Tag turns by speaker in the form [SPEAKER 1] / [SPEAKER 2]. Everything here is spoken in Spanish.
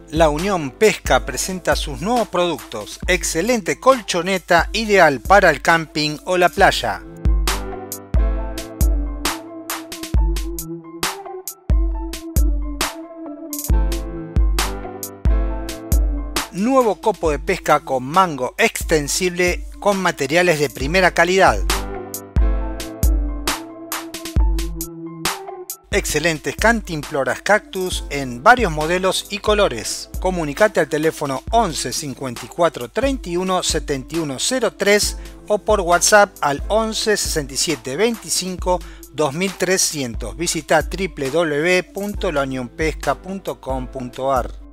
[SPEAKER 1] La Unión Pesca presenta sus nuevos productos. Excelente colchoneta ideal para el camping o la playa. Nuevo copo de pesca con mango extensible con materiales de primera calidad. Excelentes cantimploras cactus en varios modelos y colores. Comunicate al teléfono 11 54 31 71 03 o por WhatsApp al 11 67 25 2300. Visita www.launionpesca.com.ar.